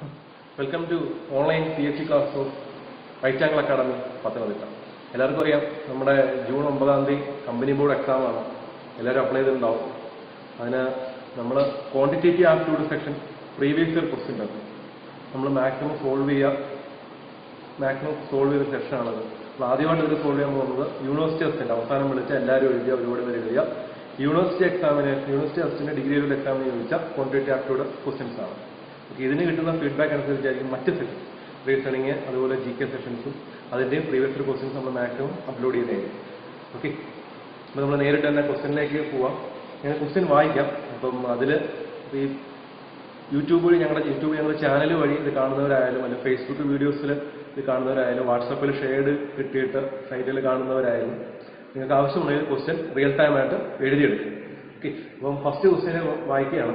Welcome to online PhD class of Right Angle Academy, Pathanamthitta. എല്ലാവർക്കും അറിയാം നമ്മുടെ June 9 company board exam ആണ്. എല്ലാവരും അപ്ലൈ ചെയ്തിട്ടുണ്ടാവും. അതിന് നമ്മൾ quantitative aptitude section previous year question ഉണ്ട്. നമ്മൾ മാക്സിമം സോൾവ് ചെയ്ത സെക്ഷനാണത്. അപ്പോൾ ആദ്യമായിട്ട് ഇത് സോൾവ് ചെയ്യാൻ പോകുന്നത് യൂണിവേഴ്സിറ്റി ടെസ്റ്റിൻ്റെ അവസാനം വിളിച്ച എല്ലാവരും എഴുതിയ ഒരുപാട് പേര് എഴുതിയ യൂണിവേഴ്സിറ്റി ടെസ്റ്റിൻ്റെ ഡിഗ്രി ലെവൽ എക്സാമിന് ചോദിച്ച ക്വാണ്ടിറ്റേറ്റീവ് ആപ്റ്റിറ്റ്യൂഡ് ക്വസ്റ്റ്യൻസ് ആണ്. ഇതിന് കിട്ടുന്ന ഫീഡ്ബാക്ക് അനുസരിച്ചായിരിക്കും മറ്റ് സെഷൻ റീസണിങ് അതുപോലെ GK സെഷൻസും അതിൻ്റെയും പ്രീവിയസ് ഇയർ ക്വസ്റ്റ്യൻസ് നമ്മൾ മാക്സിമം അപ്ലോഡ് ചെയ്തതായിരിക്കും. ഓക്കെ, അപ്പോൾ നമ്മൾ നേരിട്ട് തന്നെ ക്വസ്റ്റ്യനിലേക്ക് പോവാം. ഞാൻ ക്വസ്റ്റ്യൻ വായിക്കാം. അപ്പം അതിൽ ഈ ഞങ്ങളുടെ ചാനൽ വഴി ഇത് കാണുന്നവരായാലും അല്ലെങ്കിൽ ഫേസ്ബുക്ക് വീഡിയോസിൽ ഇത് കാണുന്നവരായാലും വാട്സാപ്പിൽ ഷെയർഡ് കിട്ടിയിട്ട് സൈറ്റിൽ കാണുന്നവരായാലും നിങ്ങൾക്ക് ആവശ്യമുണ്ടെങ്കിൽ ക്വസ്റ്റ്യൻ റിയൽ ടൈം ആയിട്ട് എഴുതിയെടുക്കും. ഓക്കെ, അപ്പം ഫസ്റ്റ് ക്വസ്റ്റ്യൻ വായിക്കുകയാണ്.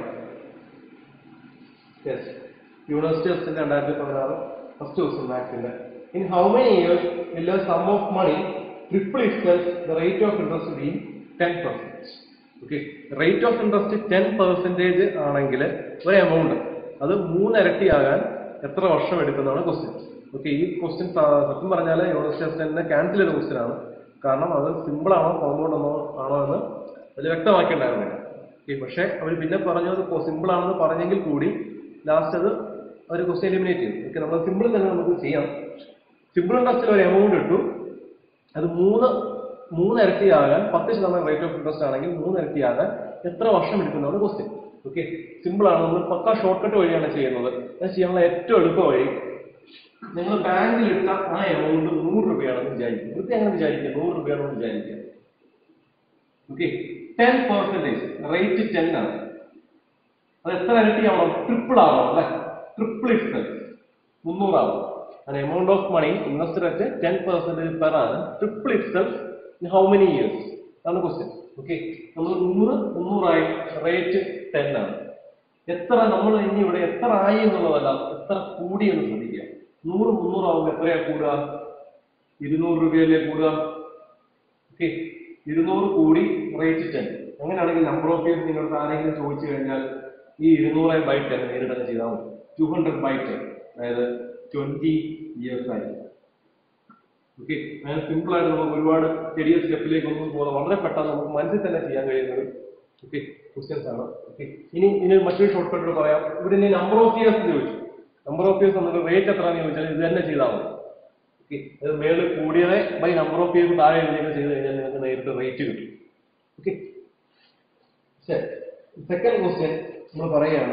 യൂണിവേഴ്സിറ്റി ടെസ്റ്റിന്റെ 2016 ഫസ്റ്റ് ക്വസ്റ്റ്യൻ മാത്സിന്റെ. In how many years will the sum of money triple itself the rate of interest be 10%? Okay, rate of interest 10% ആണെങ്കിൽ ഒരു എമൗണ്ട് അത് 3 ഇരട്ടിയാകാൻ എത്ര വർഷം എടുക്കുന്നതാണ് ക്വസ്റ്റ്യൻ. ഓക്കെ, ഈ ക്വസ്റ്റ്യൻ സത്യം പറഞ്ഞാൽ യൂണിവേഴ്സിറ്റി ടെസ്റ്റിന്റെ ക്യാൻസൽ ചെയ്ത ക്വസ്റ്റ്യൻ ആണ്. കാരണം അത് സിമ്പിൾ ആണോ കോമ്പൗണ്ട് ആണോ എന്ന് അത് വ്യക്തമാക്കിയിട്ടുണ്ടായിരുന്നില്ല. ഓക്കെ, പക്ഷെ അവർ പിന്നെ പറഞ്ഞു അത് സിമ്പിൾ ആണെന്ന് പറഞ്ഞെങ്കിൽ കൂടി ലാസ്റ്റ് അത് ഒരു ക്വസ്റ്റ്യൻ എലിമിനേറ്റ് ചെയ്തു. ഓക്കെ, നമ്മൾ സിമ്പിൾ തന്നെ നമുക്ക് ചെയ്യാം. സിമ്പിൾ ഇൻട്രസ്റ്റിൽ ഒരു എമൗണ്ട് ഇട്ടു, അത് 3 ഇരട്ടിയാകാൻ 10% റേറ്റ് ഓഫ് ഇൻട്രസ്റ്റ് ആണെങ്കിൽ 3 ഇരട്ടിയാകാൻ എത്ര വർഷം എടുക്കുന്നതാണ് ക്വസ്റ്റ്യൻ. ഓക്കെ, സിമ്പിൾ ആണ്. നമ്മൾ പക്ക ഷോർട്ട് കട്ട് വഴിയാണ് ചെയ്യുന്നത്. അത് ചെയ്യാനുള്ള ഏറ്റവും എളുപ്പ വഴി, നിങ്ങൾ ബാങ്കിൽ ഇട്ട ആ എമൗണ്ട് 100 രൂപയാണെന്ന് വിചാരിക്കും. കൃത്യം അങ്ങനെ വിചാരിക്കുക, 100 രൂപയാണെന്ന് വിചാരിക്കുക. ഓക്കെ, 10% റേറ്റ് 10 ആണ്. അത് എത്ര ഇരട്ടിയാവണം? ട്രിപ്പിൾ ആവണം അല്ലെ? ട്രിപ്പിൾ ഇറ്റ്സെൽഫ് 300 ആവും. An amount of money invested at 10% per annum triple itself in how many years? That's the question. Okay, നമ്മൾ 100 ആയി, റേറ്റ് 10 ആണ്. എത്ര നമ്മൾ ഇനി ഇവിടെ എത്ര ആയി എന്നുള്ളതല്ല, എത്ര കൂടി എന്ന് ശ്രദ്ധിക്കുക. 100 300 ആവുമ്പോൾ എത്രയാ കൂടുക? 200 രൂപയല്ലേ കൂടുക? ഓക്കെ, 200 കൂടി റേറ്റ് 10. അങ്ങനെയാണെങ്കിൽ നമ്പർ ഓഫ് ഇയേഴ്സ് നിങ്ങൾക്ക് ആരെങ്കിലും ചോദിച്ചു കഴിഞ്ഞാൽ ഈ 200/10 നേരിട്ട് ചെയ്താൽ മതി. 200/10 അതായത് 20 ഇയേഴ്സ് ആയി. ഓക്കെ, അങ്ങനെ സിമ്പിൾ ആയിട്ട് നമുക്ക് ഒരുപാട് ചെറിയ സ്റ്റെപ്പിലേക്കൊന്നും പോലെ വളരെ പെട്ടെന്ന് നമുക്ക് മനസ്സിൽ തന്നെ ചെയ്യാൻ കഴിയുന്നത് ഓക്കെ ക്വസ്റ്റ്യൻസ് ആണ്. ഓക്കെ, ഇനി മറ്റൊരു ഷോർട്ട് കട്ട് പറയാം. ഇവിടെ ഇനി നമ്പർ ഓഫ് ഇയേഴ്സ് ചോദിച്ചു. നമ്പർ ഓഫ് ഇയേഴ്സ് നമുക്ക് റേറ്റ് എത്രയാണെന്ന് ചോദിച്ചാൽ ഇത് തന്നെ ചെയ്താൽ മതി. ഓക്കെ, അത് മേളിൽ കൂടിയതേ ബൈ നമ്പർ ഓഫ് ഇയേഴ്സ് താഴെ എഴുതിയൊക്കെ ചെയ്ത് കഴിഞ്ഞാൽ നിങ്ങൾക്ക് നേരിട്ട് റേറ്റ് കിട്ടും. ഓക്കെ, ശരി. സെക്കൻഡ് ക്വസ്റ്റ്യൻ നമ്മൾ പറയുകയാണ്.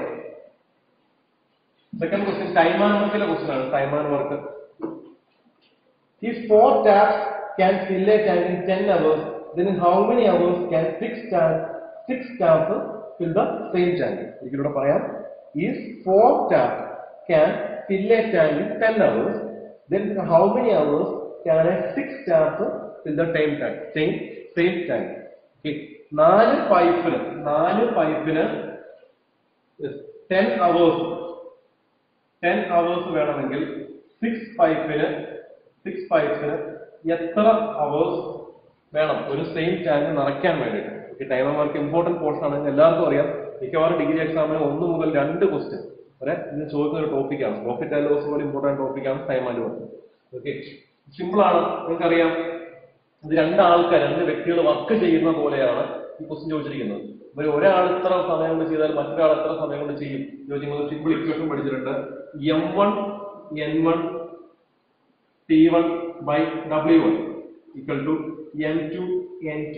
സെക്കൻഡ് ക്വസ്റ്റ്യൻ ടൈം ആൻഡ് വർക്കിലെ ക്വസ്റ്റ്യൻ ആണ്. Time and work. If 4 taps can fill a tank in 10 hours, then in how many hours can 6 taps fill the same tank? ഇതിലൂടെ പറയാം. If 4 taps can fill a tank in 10 hours, then in how many hours can a 6 taps fill the same tank? Okay, 4 പൈപ്പിന് 10 hours വേണമെങ്കിൽ 6 പൈപ്സിന് എത്ര hours വേണം ഒരു same tank നിറയ്ക്കാൻ വേണ്ടിയിട്ട്? Okay, time and work important portion ആണ്. എല്ലാവർക്കും അറിയാം. മിക്കവാറും ഡിഗ്രി എക്സാമിന് 1 മുതൽ 2 ക്വസ്റ്റ്യൻ വരെ ഇതിന് ചോദിക്കുന്ന ഒരു ടോപ്പിക്കാണ്. പ്രോഫിറ്റ് ആൻഡ് ലോസ് പോലെ ഇമ്പോർട്ടന്റ് ടോപ്പിക്കാണ് time and work. Okay, simple ആണ്. നിങ്ങൾക്കറിയാം, ഇത് 2 വ്യക്തികൾ വർക്ക് ചെയ്യുന്ന പോലെയാണ് ഈ ക്വസ്റ്റ്യൻ ചോദിച്ചിരിക്കുന്നത്. ഒരാൾ ഇത്ര സമയം കൊണ്ട് ചെയ്താൽ മറ്റൊരാൾ എത്ര സമയം കൊണ്ട് ചെയ്യും ചോദിക്കുന്നത്. സിമ്പിൾ ഇക്വേഷൻ പഠിച്ചിട്ടുണ്ട്. M1 N1 T1/W1 equal to M2 N2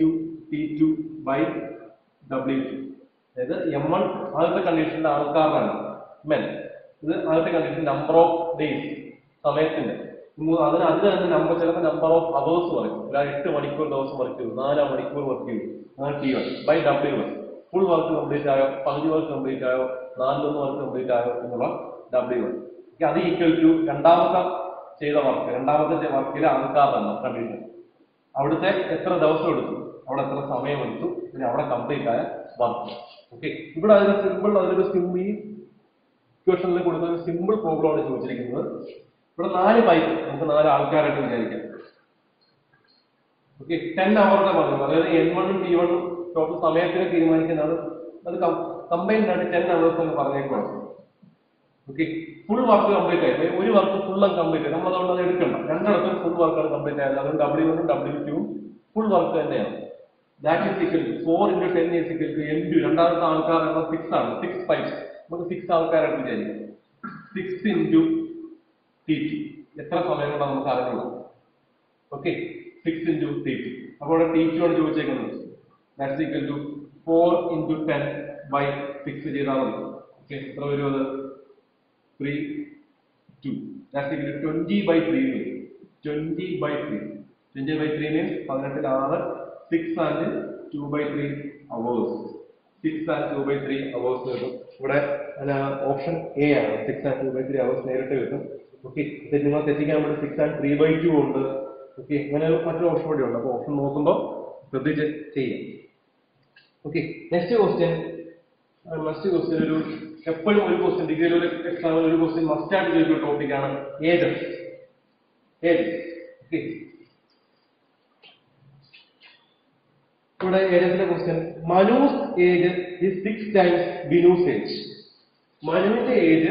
T2/W2. അതായത് M1 ആദ്യത്തെ കണ്ടീഷനിലെ ആൾക്കാരാണ് മെൻ. ഇത് ആദ്യത്തെ കണ്ടീഷൻ നമ്പർ ഓഫ് ഡേയ്സ് സമയത്തിന്റെ. അതിന് തന്നെ ചിലപ്പോൾ നമ്പർ ഓഫ് അവേഴ്സ് പറയും. 8 മണിക്കൂർ ദിവസം വർക്ക് ചെയ്തു, 4 മണിക്കൂർ വർക്ക് ചെയ്തു, T1/W1. ഫുൾ വർക്ക് കംപ്ലീറ്റ് ആയോ, പകുതി വർക്ക് കംപ്ലീറ്റ് ആയോ, 4 വർക്ക് കംപ്ലീറ്റ് ആയോ എന്നുള്ള W1. അത് ഈക്വൽ ടു രണ്ടാമത്തെ വർക്കിലെ ആൾക്കാരാണ് കണ്ടീഷൻ. അവിടുത്തെ എത്ര ദിവസം എടുത്തു, അവിടെ എത്ര സമയം എടുത്തു, പിന്നെ അവിടെ കംപ്ലീറ്റ് ആയ വർക്ക്. ഓക്കെ, ഇവിടെ അതിനൊരു സിമ്പിൾ ഇക്വേഷനിൽ കൊടുത്ത ഒരു സിമ്പിൾ പ്രോബ്ലം ആണ് ചോദിച്ചിരിക്കുന്നത്. ഇവിടെ 4 പൈപ്പ് നമുക്ക് 4 ആൾക്കാരായിട്ട് വിചാരിക്കാം. ഓക്കെ, 10 അവറുടെ പറഞ്ഞു. അതായത് N1 T1 ടോട്ടൽ സമയത്തിന് തീരുമാനിക്കുന്നതാണ്. അത് കമ്പൈൻഡ് ആയിട്ട് 10 hours എന്ന് പറഞ്ഞേക്കുവാണ്. ഓക്കെ, ഫുൾ വർക്ക് കംപ്ലീറ്റ് ആയി. ഒരു വർക്ക് ഫുൾ കംപ്ലീറ്റ് ആയി, നമ്മൾ അതുകൊണ്ട് അത് എടുക്കണ്ട. രണ്ടിടത്തും ഫുൾ വർക്കാണ് കംപ്ലീറ്റ് ആയത്. അതുകൊണ്ട് W1 ഉം W2 ഉം ഫുൾ വർക്ക് തന്നെയാണ്. That is equal to 4 into 10 is equal to M2. രണ്ടാമത്തെ ആൾക്കാർ 6 ആണ്. 6 പൈപ്സ്, നമുക്ക് 6 ആൾക്കാരായിട്ട് വിചാരിക്കാം. 6 into T2 എത്ര സമയം കൊണ്ടാണ് നമുക്ക് അറിഞ്ഞുള്ളത്. Okay, 6 into T2. അപ്പോൾ T2 ആണ് ചോദിച്ചേക്കുന്നത്. That equal to 4 into 10 by 6 ചെയ്താൽ മതി. ഓക്കെ, എത്ര വരും അത്? 3 2. That equal to 20 by 3. 20 by 3 means 18 6 6 and 2 by 3 hours. 6 and 2 by 3 hours വരും. ഇവിടെ ഓപ്ഷൻ എ ആണ്. 6 and 2 by 3 hours നേരിട്ട് കിട്ടും. ഓക്കെ, നിങ്ങൾ തെറ്റിക്കാൻ വേണ്ടി 6 and 3 by 2 ഉണ്ട്. ഓക്കെ, അങ്ങനെ മറ്റൊരു ഓപ്ഷൻ കൂടി ഉണ്ട്. അപ്പോൾ ഓപ്ഷൻ നോക്കുമ്പോൾ ശ്രദ്ധിച്ച് ചെയ്യാം. ഓക്കെ, നെക്സ്റ്റ് ക്വസ്റ്റ്യൻ ഒരു എപ്പോഴും ഒരു ക്വസ്റ്റ്യൻ ഡിഗ്രിയിൽ ഒരു എക്സാമിൽ ഒരു ക്വസ്റ്റ്യൻ മസ്റ്റ് ആയിട്ട് ചോദിക്കുന്ന ടോപ്പിക്കാണ് ഏജസ്. ഓക്കെ, ഇവിടെ ഏജസിലെ question, Manu's age is 6 times Binu's age. മനുവിന്റെ ഏജ്,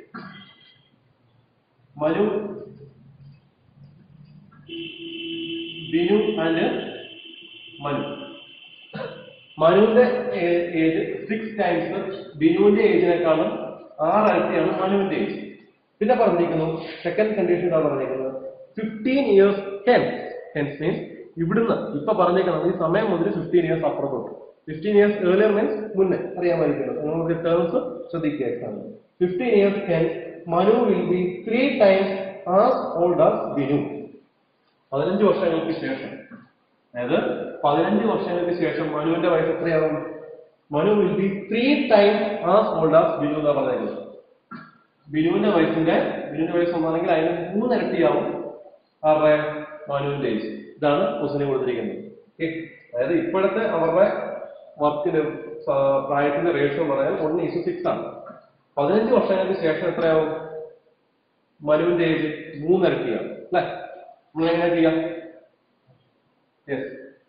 ബിനു ആൻഡ് മനുവിന്റെ ഏജ് 6 times ബിനുവിന്റെ ഏജിനേക്കാളും 6 ഇരട്ടിയാണ് മനുവിന്റെ ഏജ്. പിന്നെ പറഞ്ഞിരിക്കുന്നു സെക്കൻഡ് കണ്ടീഷൻ ആണ് പറഞ്ഞിരിക്കുന്നത് 15 years hence means ഇവിടുന്ന് ഇപ്പൊ പറഞ്ഞേക്കുന്നത് ഈ സമയം മുതൽ 15 years അപ്പുറത്തോട്ട്. 15 years earlier means മുന്നേ അറിയാമായിരിക്കുന്നത്. നിങ്ങൾക്ക് ടേംസ് ശ്രദ്ധിക്കുക. 15 years hence Manu will be 3 times as old as Binu. 15 വർഷങ്ങൾക്ക് ശേഷം, അതായത് 15 വർഷങ്ങൾക്ക് ശേഷം മനുവിന്റെ വയസ്സ് എത്രയാവും? Manu will be 3 times as old as Binu എന്നാണ് പറഞ്ഞേക്കുന്നത്. ബിനുവിന്റെ വയസ്സ് ഒന്നാണെങ്കിൽ അതിന് 3 ഇരട്ടിയാവും അവരുടെ മനുവിന്റെ ഏജ്. ഇതാണ് ക്വസ്റ്റിന് കൊടുത്തിരിക്കുന്നത്. അതായത് ഇപ്പോഴത്തെ അവരുടെ വർക്കിന് പ്രായത്തിന്റെ റേഷ്യോ പറയാൻ 1:6 ആണ്. 15 വർഷങ്ങൾക്ക് ശേഷം എത്രയാവും? മനുവിന്റെ ഏജ് 3 ഇരട്ടിയാണ് അല്ലെ? നമ്മൾ എങ്ങനെ ചെയ്യാം? യെസ്,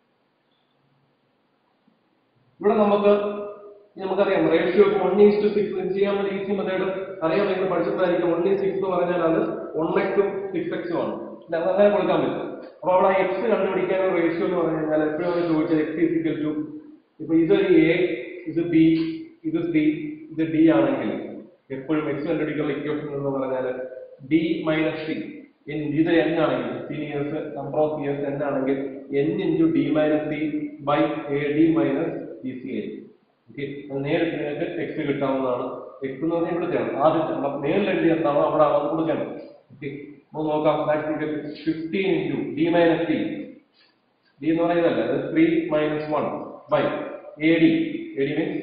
ഇവിടെ നമുക്കറിയാം റേഷ്യോ 1:6 ചെയ്യാൻ വേണ്ടി ഈസി മെത്തേഡ് അറിയാൻ നിങ്ങൾ പഠിച്ചിട്ടായിരിക്കും. 1:6 എന്ന് പറഞ്ഞാൽ അത് 1x ഉം 6x ഉം ആണ്. അങ്ങനെ കൊടുക്കാൻ പറ്റും. അപ്പൊ അവിടെ എക്സ് കണ്ടുപിടിക്കാനുള്ള റേഷ്യോ എന്ന് പറഞ്ഞു കഴിഞ്ഞാൽ എപ്പോഴും ചോദിച്ചാൽ എക്സ് ഈക്വൽ ടു, ഇപ്പൊ ഇതൊരു എ, ഇത് ബി, ഇത് സി, ഇത് ഡി ആണെങ്കിൽ എപ്പോഴും എക്സ് കണ്ടുപിടിക്കാനുള്ള ഇക്വേഷൻ എന്ന് പറഞ്ഞാൽ ഡി മൈനസ് സി. ഇത് എൻ ആണെങ്കിൽ 15 years number of years N ആണെങ്കിൽ N into D minus C by A D minus D C ആയിരിക്കും. ഓക്കെ, നേരിട്ട് നിങ്ങൾക്ക് എക്സ് കിട്ടാവുന്നതാണ്. എക്സ് എന്ന് പറഞ്ഞാൽ ഇവിടുത്തെയാണ് ആദ്യത്തെ നേരിൽ എഴുതി എന്താണോ അവിടെ അത് കൊടുക്കണം. ഓക്കെ, നോക്കാം. 15 into d minus c. d എന്ന് പറയുന്നതല്ല, അത് 3 minus 1 by ad. ad means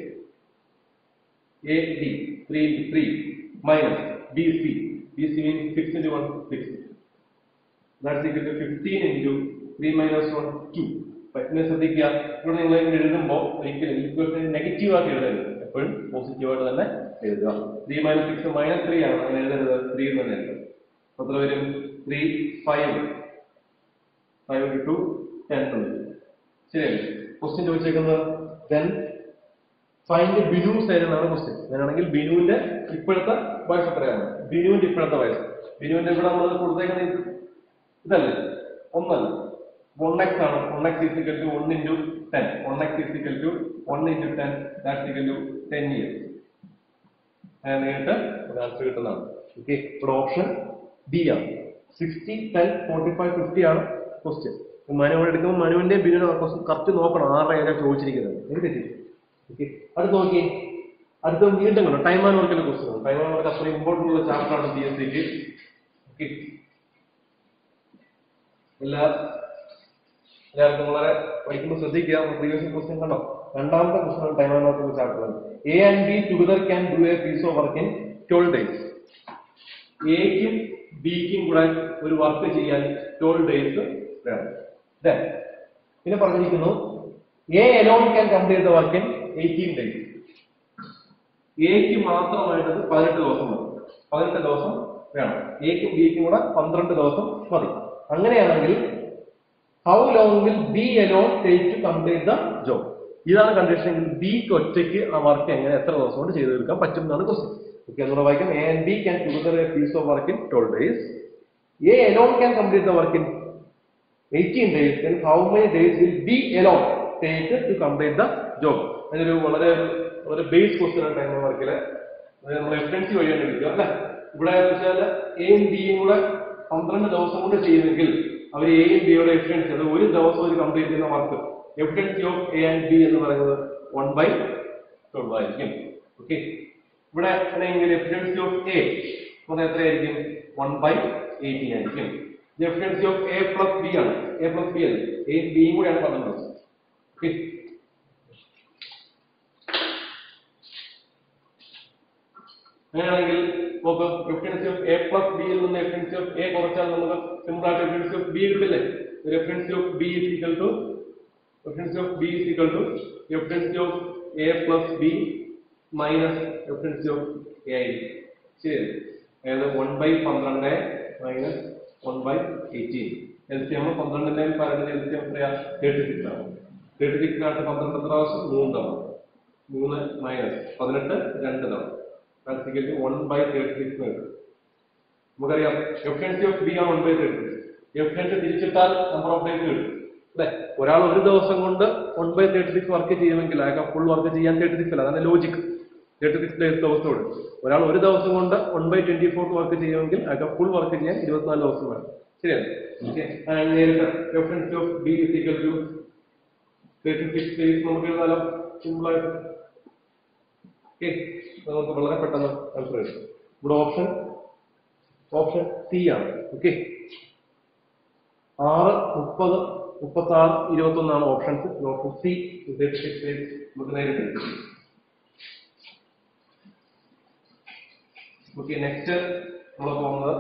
ad 3 into 3 minus bc. bc means 6 into 1 6. That's equal to 15 into 3 minus 1 2. പിന്നെ ശ്രദ്ധിക്കുക, ഇവിടെ നിങ്ങൾ എഴുതുമ്പോൾ ഒരിക്കലും ഈക്വേഷൻ നെഗറ്റീവ് ആക്കി എഴുതരുത്. എപ്പോഴും പോസിറ്റീവ് ആയിട്ട് തന്നെ എഴുതുക. 3 minus 6 minus 3 ആണ്, അങ്ങനെ എഴുതരുത്. 3 എന്ന് തന്നെ എഴുതുക. എത്ര വരും? 3 5 into 2 10. ശരിയല്ലേ? ക്വസ്റ്റ്യൻ ചോദിച്ചേക്കുന്നത് then find ബിനുസ് ഏജ് എന്നാണ് ക്വസ്റ്റ്യൻ. അങ്ങനെയാണെങ്കിൽ ബിനുവിന്റെ ഇപ്പോഴത്തെ വയസ്സ് എത്രയാണ്? ബിനുവിന്റെ ഇപ്പോഴത്തെ വയസ്സ്, ബിനുവിന്റെ ഇവിടെ നമ്മൾ കൊടുത്തേക്കുന്നത് ഇതല്ലേ, ഒന്നല്ല, 1x ആണ്. 1x is equal to 1 into 10. 1x is equal to 1 into 10, that's equal to 10 years. നേരിട്ട് ഒരു ആൻസർ കിട്ടുന്നതാണ്. ഓക്കെ, ഇവിടെ ഓപ്ഷൻ ബി ആണ്. 60 10 45 50 ആണ് ക്വസ്റ്റ്യൻ. മനുവിടെ എടുക്കുമ്പോൾ മനുവിന്റെ ബിനുവിന്റെ ക്വസ്റ്റ്യൻ കറക്റ്റ് നോക്കണം. 6 ഏതാ ചോദിച്ചിരിക്കുന്നത്. എനിക്ക് തെറ്റി. ഓക്കെ, അടുത്ത് നോക്കി. അടുത്ത വീണ്ടും കണ്ടോ ടൈം ആൻഡ് വർക്കിന്റെ ക്വസ്റ്റ്യൻ. ടൈം ആൻഡ് വർക്ക് അത്ര ഇമ്പോർട്ടൻ്റ് ഉള്ള ചാപ്റ്റർ ആണ് PSCക്ക്. ഓക്കെ, എല്ലാവർക്കും വളരെ പഠിക്കുമ്പോൾ ശ്രദ്ധിക്കുക. പ്രീവിയസ് ക്വസ്റ്റ്യൻ കണ്ടോ? രണ്ടാമത്തെ question time and work chapter ആണ്. A and B together can do a piece of work in 12 days. എക്കും ബിക്കും കൂടെ ഒരു വർക്ക് ചെയ്യാൻ 12 days വേണം. പിന്നെ പറഞ്ഞിരിക്കുന്നു A alone can complete the work in 18 days. എക്ക് മാത്രമായിട്ട് 18 ദിവസം മതി. 18 ദിവസം വേണം. എക്കും ബിക്കും കൂടെ 12 ദിവസം മതി. അങ്ങനെയാണെങ്കിൽ how long will B alone take to complete the job? ഇതാണ് കണ്ടീഷൻ. ബിക്ക് ഒറ്റയ്ക്ക് ആ വർക്ക് എങ്ങനെ എത്ര ദിവസം കൊണ്ട് ചെയ്തു തീർക്കാൻ പറ്റും എന്നാണ് question. Okay, another vacuum A and B can together a piece of work in 12 days. A alone can complete the work in 18 days. Then how many days will B alone take to complete the job? അതൊരു വളരെ base question ആണ് time വർക്കില്. നമ്മൾ efficiency വഴിയാണ് എടുക്കുക അല്ലെ. ഇവിടെ വെച്ചാൽ എയും ബിയും കൂടെ 12 ദിവസം കൊണ്ട് ചെയ്യുമെങ്കിൽ അവർ എയും ബിയുടെ എഫിഷ്യൻസി അത് ഒരു ദിവസം ഒരു കംപ്ലീറ്റ് ചെയ്യുന്ന work efficiency of A and B എന്ന് പറയുന്നത് 1/12 ആയിരിക്കും. ഓക്കെ, ഇവിടെ ആണെങ്കിൽ എഫിഷ്യൻസി ഓഫ് എ എത്രയായിരിക്കും? 1/18 ആയിരിക്കും. Efficiency of A plus B ആണ്. എ പ്ലസ് ബി അല്ലേ, എയും ബിയും കൂടെയാണ് 12. ഓക്കെ, അങ്ങനെയാണെങ്കിൽ നോക്ക് എഫിഷ്യൻസി ഓഫ് എ പ്ലസ് ബിയിൽ നിന്ന് എഫിഷ്യൻസി ഓഫ് എ കുറച്ചാൽ നമുക്ക് സിമ്പിൾ ആയിട്ട് എഫിഷ്യൻസി ഓഫ് ബി കിട്ടില്ലേ? Efficiency of B is equal to efficiency of B is equal to efficiency of A plus B minus efficiency of A ആയിരിക്കും. ശരി, അതായത് 1/12 minus 1/18. LCM 12ന്റെയും 12ന്റെയും LCM എത്രയാ? 36 ആണ്. 36 ആയിട്ട് 12 എത്ര പ്രാവശ്യം? 3 തവണ. 3 മൈനസ് 18 2 തവണ. 1/36 വരും. നമുക്കറിയാം എഫിഷ്യൻസി ഓഫ് ബി ആണ് 1/36. എഫിഷ്യൻസി തിരിച്ചിട്ടാൽ നമ്പർ ഓഫ് ഡേയ്സ് കിട്ടും അല്ലെ. ഒരാൾ ഒരു ദിവസം കൊണ്ട് 1/36 വർക്ക് ചെയ്യുമെങ്കിൽ അയാൾക്ക് ഫുൾ വർക്ക് ചെയ്യാൻ 36 അല്ല. അതാണ് ലോജിക്. 36 ഡേയ്സ് ദിവസത്തോട് ഒരാൾ ഒരു ദിവസം കൊണ്ട് 1/24 വർക്ക് ചെയ്യുമെങ്കിൽ അയാൾക്ക് ഫുൾ വർക്ക് ചെയ്യാൻ 24 ദിവസം വേണം. ശരിയാണ്. നേരിട്ട് efficiency of B is equal to 36 days നമുക്ക് എഴുതാലോ സിമ്പിൾ ആയിട്ട്. ഓക്കെ, നമുക്ക് വളരെ പെട്ടെന്ന് ആൻസർ കിട്ടും. ഇവിടെ ഓപ്ഷൻ സി ആണ്. ഓക്കെ, 6, 30, 36, 21 ആണ് ഓപ്ഷൻസ്. ഓപ്ഷൻ സി 36 ഡേയ്സ് നമുക്ക് നേരിട്ട് കിട്ടും. ഓക്കെ, നെക്സ്റ്റ് നമ്മൾ പോകുന്നത്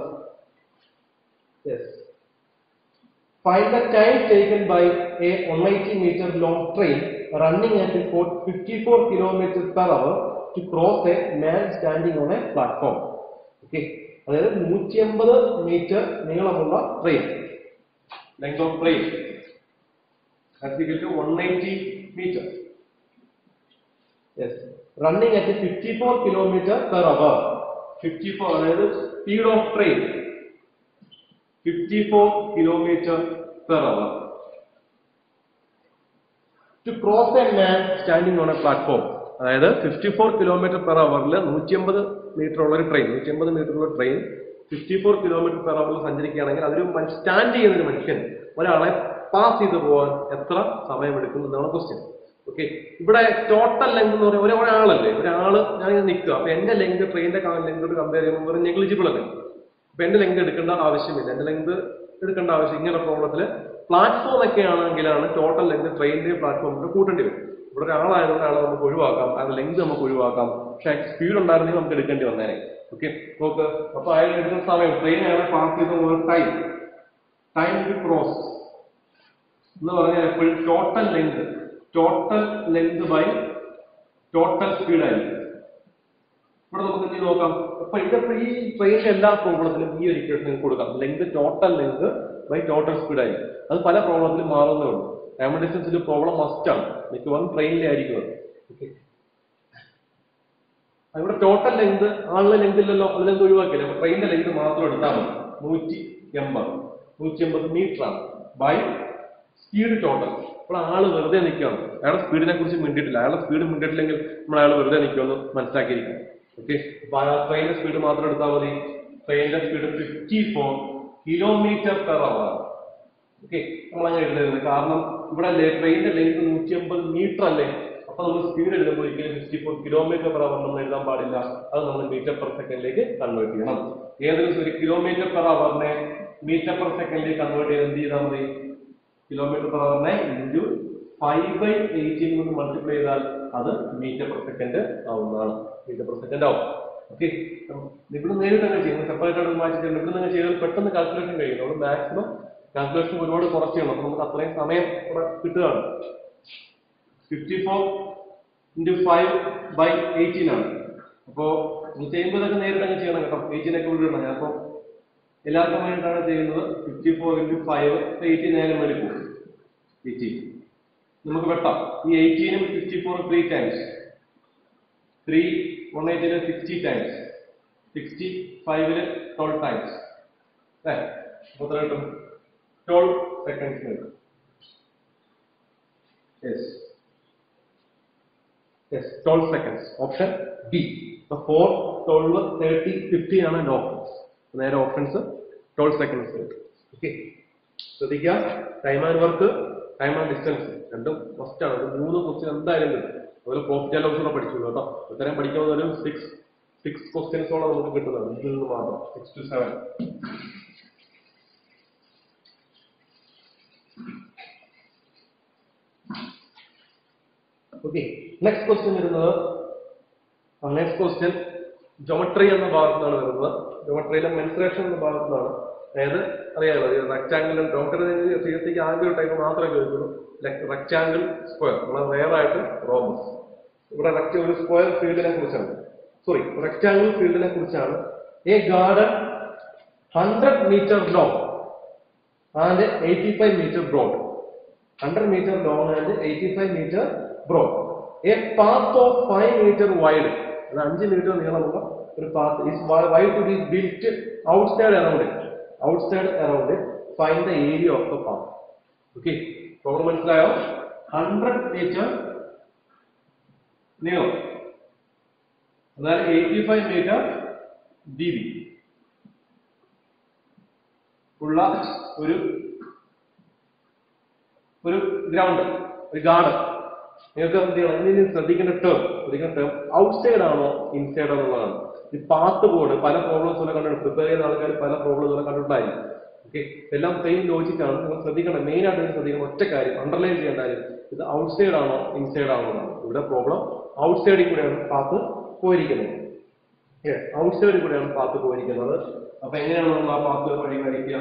find the time taken by a 180 meter long train running at 54 kilometers per hour to cross a man standing on a platform. ഓക്കെ, അതായത് 180 metre നീളമുള്ള train, length of train that's equal to 180 meter. Yes, running at 54 kilometer per hour. 54 അതായത് speed of train 54 kilometer per hour to cross a man standing on a platform. അതായത് 54 kilometer per hourൽ 180 metre ഉള്ള ഒരു train 180 metre ഉള്ള train 54 kilometer per hourൽ സഞ്ചരിക്കുകയാണെങ്കിൽ അതൊരു stand ചെയ്യുന്ന ഒരു മനുഷ്യൻ ഒരാളെ പാസ് ചെയ്ത് പോകാൻ എത്ര സമയം എടുക്കും എന്നാണ് ക്വസ്റ്റ്യൻ. ഓക്കെ, ഇവിടെ ടോട്ടൽ ലെങ്ത് എന്ന് പറയുന്നത് ഒരാളല്ലേ, ഒരാള് ഞാൻ നിൽക്കുക. അപ്പൊ എന്റെ ലെങ്ത് ട്രെയിനിന്റെ ലെങ്തോട് കമ്പയർ ചെയ്യുമ്പോൾ നെഗ്ലിജിബിൾ അല്ലേ. അപ്പൊ എന്റെ ലെങ്ത് എടുക്കേണ്ട ആവശ്യമില്ല. എന്റെ ലെങ്ത് എടുക്കേണ്ട ആവശ്യം ഇങ്ങനെ പ്രോബ്ലത്തില് പ്ലാറ്റ്ഫോം ഒക്കെ ആണെങ്കിലാണ് ടോട്ടൽ ലെങ്ത് ട്രെയിനിന്റെ പ്ലാറ്റ്ഫോമിന്റെ കൂട്ടേണ്ടി വരും. ഇവിടെ ഒരാളായതുകൊണ്ട് ആളെ നമുക്ക് ഒഴിവാക്കാം, അയാളുടെ ലെങ്ത് നമുക്ക് ഒഴിവാക്കാം. പക്ഷെ സ്പീഡ് ഉണ്ടായിരുന്നെങ്കിൽ നമുക്ക് എടുക്കേണ്ടി വന്നേനെ. ഓക്കെ, നോക്ക്. അപ്പൊ അയാൾ എടുക്കുന്ന സമയം ട്രെയിൻ അയാളെ പാസ് ചെയ്ത ടൈം ടു ക്രോസ് എന്ന് പറഞ്ഞാൽ എപ്പോഴും total length by total speed ആയിരിക്കും. ഇവിടെ നമുക്ക് എന്ത് നോക്കാം. അപ്പൊ ഇതിപ്പോ ഈ ട്രെയിനിന്റെ എല്ലാ പ്രോബ്ലത്തിലും ഈ ഒരു ഇക്വേഷൻ കൊടുക്കാം. Total length by total speed ആയിരിക്കും. അത് പല പ്രോബ്ലത്തിലും മാറുന്നേ ഉള്ളൂ. ടൈം ഡിസ്റ്റൻസിൽ പ്രോബ്ലം മസ്റ്റ് ആണ്, മിക്കവാറും ട്രെയിനിലെ ആയിരിക്കും. ഓക്കെ, ഇവിടെ ടോട്ടൽ ലെങ്ത് ആളുടെ ലെങ്ത് ഇല്ലല്ലോ, അത് ലെങ്ത് ഒഴിവാക്കില്ല. അപ്പൊ ട്രെയിനിന്റെ ലെങ്ത് മാത്രം എടുത്താൽ മതി. 180 മീറ്റർ ആണ് ബൈ സ്പീഡ് ടോട്ടൽ. അപ്പോൾ ആള് വെറുതെ നിൽക്കുകയാണ്, അയാളുടെ സ്പീഡിനെ കുറിച്ച് മിണ്ടിയിട്ടില്ല. അയാളുടെ സ്പീഡ് മിണ്ടിയിട്ടില്ലെങ്കിൽ നമ്മൾ അയാൾ വെറുതെ നിൽക്കുമെന്ന് മനസ്സിലാക്കിയിരിക്കും. ഓക്കെ, അപ്പൊ ട്രെയിനിന്റെ സ്പീഡ് മാത്രം എടുത്താൽ മതി. ട്രെയിനിന്റെ speed 54 kilometre per hour. Okay, നമ്മൾ അങ്ങനെ എഴുതുന്നത് കാരണം ഇവിടെ ട്രെയിനിന്റെ ലെങ്ത് 180 മീറ്റർ അല്ലേ. അപ്പൊ നമ്മൾ സ്പീഡ് എഴുതുമ്പോൾ 54 കിലോമീറ്റർ പെർ അവർ നമ്മൾ എഴുതാൻ പാടില്ല. അത് നമ്മൾ മീറ്റർ പെർ സെക്കൻഡിലേക്ക് കൺവേർട്ട് ചെയ്യണം. ഏതെങ്കിലും ഒരു കിലോമീറ്റർ പെർ അവറിനെ മീറ്റർ പെർ സെക്കൻഡിലേക്ക് കൺവേർട്ട് ചെയ്ത് എന്ത് ചെയ്താൽ മതി? കിലോമീറ്റർ പെർ അവറിനെ ഇൻറ്റു 5/18 കൊണ്ട് മൾട്ടിപ്ലൈ ചെയ്താൽ അത് മീറ്റർ പെർ സെക്കൻഡ് ആവുന്നതാണ്. മീറ്റർ പെർ സെക്കൻഡ് ആവും. ഓക്കെ, ഇവിടെ നേരിട്ട് തന്നെ ചെയ്യണം. സെപ്പറേറ്റ് ആയിട്ട് മാറ്റി ചെയ്യണം. ഇവിടെ തന്നെ ചെയ്താൽ പെട്ടെന്ന് കാൽക്കുലേഷൻ കഴിയും. നമ്മൾ മാക്സിമം കാൽക്കുലേഷൻ ഒരുപാട് കുറച്ച് ചെയ്യണം. അപ്പൊ നമുക്ക് അത്രയും സമയം ഇവിടെ കിട്ടുകയാണ്. 54 × 5/18 ആണ്. അപ്പോ ഇത് ചെയ്യുമ്പോൾ ഇതൊക്കെ നേരിട്ട് തന്നെ ചെയ്യണം കേട്ടോ. 18 ഒക്കെ വിടണം. ഞാൻ അപ്പൊ എല്ലാവർക്കും വേണ്ടിയിട്ടാണ് ചെയ്യുന്നത്. 54 × 5 18 നേരം വേണ്ടി പോകും. 18 നമുക്ക് വെട്ടാം. ഈ 18 ഉം 54 3 ടൈംസ് 3 180 60 ടൈംസ് 65 12 ടൈംസ് അല്ലേ? അപ്പോൾ എത്ര കിട്ടും? 12 സെക്കൻഡ്സ് കിട്ടും. Yes, 12 seconds. Option B. So 4, 12, 30, 15 ആണ് എൻ്റെ ഓപ്ഷൻസ്. നേരെ ഓപ്ഷൻസ് 12 സെക്കൻഡ്സ് കിട്ടും. ഓക്കെ, ശ്രദ്ധിക്കുക. Time and work, time and distance രണ്ടും ഫസ്റ്റ് ആണ്. 3 ക്വസ്റ്റ്യൻ എന്തായാലും കിട്ടും. അതുപോലെ പ്രോഫിറ്റ് ആൻഡ് ലോസ് കൂടെ പഠിച്ചുള്ളൂ കേട്ടോ. ഇത്രയും പഠിക്കുന്ന ഒരു 6 ക്വസ്റ്റ്യൻസോളം നമുക്ക് കിട്ടുന്നതാണ് ഇതിൽ നിന്ന് മാത്രം. 6 to 7. ഓക്കെ, നെക്സ്റ്റ് ക്വസ്റ്റ്യൻ വരുന്നത്, നെക്സ്റ്റ് ക്വസ്റ്റ്യൻ ജോമെട്രി എന്ന ഭാഗത്തു നിന്നാണ് വരുന്നത്. ജോമെട്രിയിലെ മെൻസുറേഷൻ എന്ന ഭാഗത്തു നിന്നാണ്. അതായത് അറിയാമല്ലോ, റെക്ടാംഗിൾ ഡോക്ടർ CSC ആദ്യ ഒരു ടൈപ്പ് മാത്രമേ ചോദിക്കുള്ളൂ. റെക്ടാംഗിൾ, സ്ക്വയർ, നമ്മൾ റെയറായിട്ട് റോംബസ്. ഇവിടെ ഒരു സ്ക്വയർ ഫീൽഡിനെ കുറിച്ചാണ്, റെക്ടാംഗിൾ ഫീൽഡിനെ കുറിച്ചാണ്. A garden 100 meter long and 85 meter broad. 100 meter long and 85 meter broad. A path of 5 meter wide, 5 meter നീളമുള്ള ഒരു path is wide to be built outside around it. Find the area of the path. Okay, problem മനസ്സിലായോ? 100 meter നീളം, അതായത് 85 meter dB ഉള്ള ഒരു ground, ഒരു garden. നിങ്ങൾക്ക് എന്ത് ചെയ്യണം? ഇതിന് ശ്രദ്ധിക്കേണ്ട ടേം ഔട്ട്സൈഡ് ആണോ ഇൻസൈഡ് എന്നുള്ളതാണ്. ഈ പാത്ത് ബോർഡ് പല പ്രോബ്ലംസ് പോലെ കണ്ടിട്ടുണ്ട്. പ്രിപ്പയർ ചെയ്യുന്ന ആൾക്കാർ പല പ്രോബ്ലംസ് പോലെ കണ്ടിട്ടുണ്ടായിരിക്കും. ഓക്കെ, എല്ലാം സെയിം ലോജിക്കാണ്. നിങ്ങൾ ശ്രദ്ധിക്കണം, മെയിൻ ആയിട്ട് ശ്രദ്ധിക്കണം ഒറ്റ കാര്യം, അണ്ടർലൈൻ ചെയ്യേണ്ട കാര്യം, ഇത് ഔട്ട്സൈഡ് ആണോ ഇൻസൈഡ് ആണോ എന്നാണ്. ഇവിടെ പ്രോബ്ലം ഔട്ട്സൈഡിൽ കൂടെയാണ് പാത്ത് പോയിരിക്കുന്നത്. ഔട്ട്സൈഡിൽ കൂടെയാണ് പാത്ത് പോയിരിക്കുന്നത്. അപ്പൊ എങ്ങനെയാണ് നമ്മൾ ആ പാത്ത് പരിഹരിക്കുക?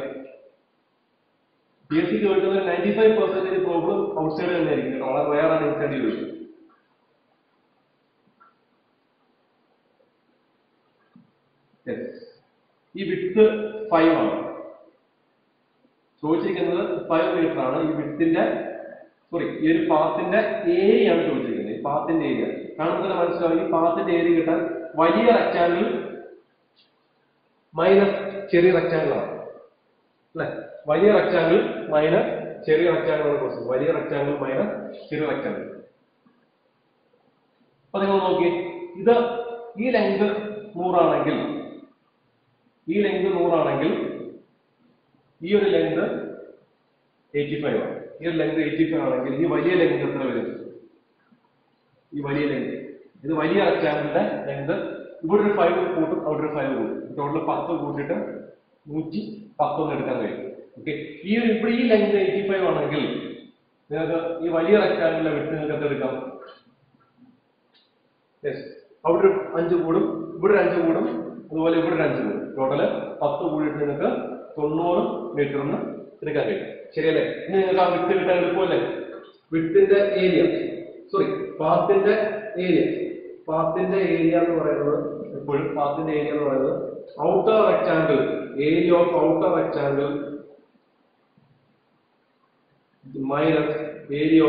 CSC ചോദിക്കുന്നത് 95% പ്രോബ്ലം ഔട്ട്സൈഡ് തന്നെ ആയിരിക്കും. വളരെ റെയറാണ് ഇൻസൈഡ് ചോദിച്ചത്. ഈ വിഡ്ത്ത് 5 ആണ് ചോദിച്ചിരിക്കുന്നത്. 5 മീറ്റർ ആണ് ഈ വിഡ്ത്തിന്റെ, ഈ ഒരു പാത്തിന്റെ ഏരിയ ആണ് ചോദിച്ചിരിക്കുന്നത്. ഈ പാത്തിന്റെ ഏരിയ കാണുമ്പോൾ തന്നെ മനസ്സിലാവും. ഈ പാത്തിന്റെ ഏരിയ കിട്ടാൻ വലിയ റെക്ടാംഗിൾ മൈനസ് ചെറിയ റെക്ടാംഗിൾ ആണ് അല്ലെ? വലിയ റെക്ടാംഗിൾ മൈനസ് ചെറിയ റെക്ടാംഗിൾ ആണ് ക്വസ്റ്റ്യൻ. വലിയ റെക്ടാംഗിൾ മൈനസ് ചെറിയ റെക്ടാംഗിൾ. അപ്പൊ നിങ്ങൾ നോക്കി, ഇത് ഈ ലെങ്ത് 100 ആണെങ്കിൽ, ഈ ഒരു ലെങ്ത് 85 ആണ്. ഈ ഒരു ലെങ്ത് 85 ആണെങ്കിൽ ഈ വലിയ ലെങ്ത് എത്ര വരും? ഈ വലിയ ലെങ്ത്, ഇത് വലിയ റെക്ടാംഗിളിന്റെ ലെങ്ത്. ഇവിടെ ഒരു 5 കൂട്ടും, അവിടെ ഒരു 5 കൂട്ടും. ടോട്ടൽ 10 കൂട്ടിയിട്ട് 110 എടുക്കാൻ കഴിയും. ഓക്കെ, ഇവിടെ ഈ ലെങ്ത് 85 ആണെങ്കിൽ നിങ്ങൾക്ക് ഈ വലിയ റെക്ടാംഗിളിന്റെ വിട്ട് നിങ്ങൾക്ക് എത്ര എടുക്കാം? അവിടെ ഒരു 5 കൂടും, ഇവിടെ 5 കൂടും, അതുപോലെ ഇവിടെ 5 കൂടും. ടോട്ടല് 10 കൂടിയിട്ട് നിങ്ങൾക്ക് 90 മീറ്ററിന് എടുക്കാൻ കഴിയും. ശരിയല്ലേ? ഇനി നിങ്ങൾക്ക് ആ വിട്ട് കിട്ടാൻ എളുപ്പമല്ലേ? വിട്ടിന്റെ ഏരിയ, പാത്തിന്റെ ഏരിയ എന്ന് പറയുന്നത്, എപ്പോഴും പാത്തിന്റെ ഏരിയ എന്ന് പറയുന്നത് outer rectangle, area of outer rectangle minus area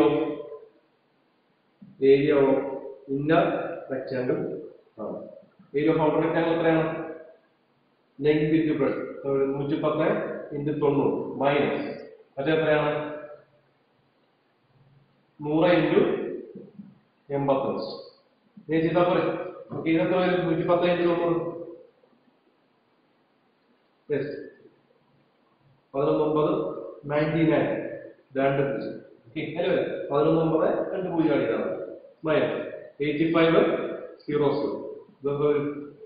of inner rectangle ആണ്. ഏരിയ ഓഫ് ഔട്ടർ റെക്ടാംഗിൾ എത്രയാണ്? Length into breadth, 110 into 90 minus മറ്റെത്രയാണ്? 100 ഇൻറ്റു 85. ഞാൻ ചെയ്താൽ പോലെ ഇതൊക്കെ വരും. 110 ഇൻറ്റു 90, 11 99 2 അല്ലേ? 11 2 പൂജ്യം അടിക്കണം മൈനസ് 85 0 ഇതൊക്കെ വരും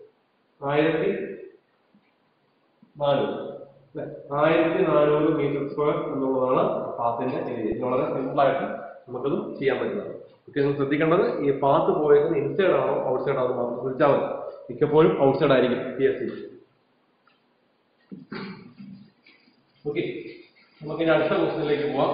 1400 മീറ്റർ സ്ക്വയർ എന്നുള്ളതാണ് പാത്തിന്റെ ഏരിയ. വളരെ സിമ്പിൾ ആയിട്ട് നമുക്കത് ചെയ്യാൻ പറ്റുന്നതാണ്. ഓക്കെ, നിങ്ങൾ ശ്രദ്ധിക്കേണ്ടത് ഈ പാത്ത് പോയത് ഇൻസൈഡ് ആണോ ഔട്ട്സൈഡ് ആണോ മാത്രം ശ്രദ്ധിച്ചാൽ മതി. മിക്കപ്പോഴും ഔട്ട്സൈഡ് ആയിരിക്കും CSC. ഓക്കെ, നമുക്ക് ഇനി അടുത്ത ക്വസ്റ്റ്യനിലേക്ക് പോവാം.